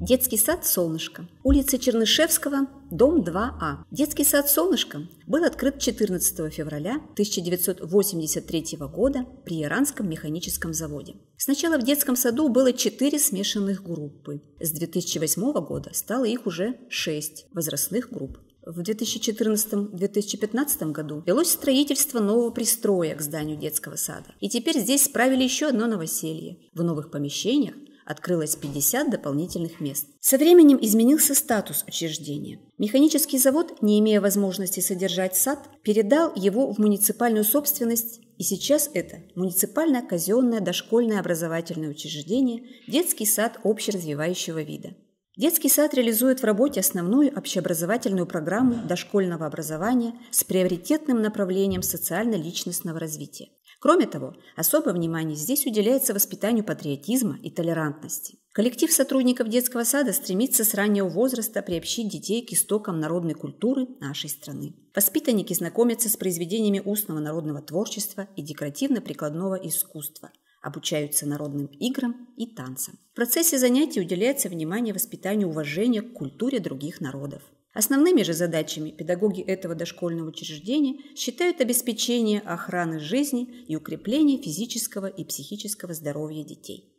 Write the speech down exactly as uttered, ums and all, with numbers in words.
Детский сад «Солнышко». Улица Чернышевского, дом два А. Детский сад «Солнышко» был открыт четырнадцатого февраля тысяча девятьсот восемьдесят третьего года при Иранском механическом заводе. Сначала в детском саду было четыре смешанных группы. С две тысячи восьмого года стало их уже шесть возрастных групп. В две тысячи четырнадцатом — две тысячи пятнадцатом году велось строительство нового пристроя к зданию детского сада. И теперь здесь справили еще одно новоселье. В новых помещениях открылось пятьдесят дополнительных мест. Со временем изменился статус учреждения. Механический завод, не имея возможности содержать сад, передал его в муниципальную собственность, и сейчас это муниципальное казенное дошкольное образовательное учреждение, детский сад общеразвивающего вида. Детский сад реализует в работе основную общеобразовательную программу дошкольного образования с приоритетным направлением социально-личностного развития. Кроме того, особое внимание здесь уделяется воспитанию патриотизма и толерантности. Коллектив сотрудников детского сада стремится с раннего возраста приобщить детей к истокам народной культуры нашей страны. Воспитанники знакомятся с произведениями устного народного творчества и декоративно-прикладного искусства, обучаются народным играм и танцам. В процессе занятий уделяется внимание воспитанию уважения к культуре других народов. Основными же задачами педагоги этого дошкольного учреждения считают обеспечение охраны жизни и укрепление физического и психического здоровья детей.